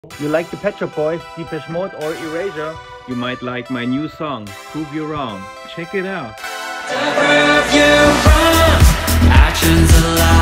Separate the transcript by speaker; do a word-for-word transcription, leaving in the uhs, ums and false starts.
Speaker 1: You like the Pet Shop Boys, Depeche Mode or Erasure?
Speaker 2: You might like my new song, Prove You Wrong. Check it out.
Speaker 3: To prove you wrong, actions alive.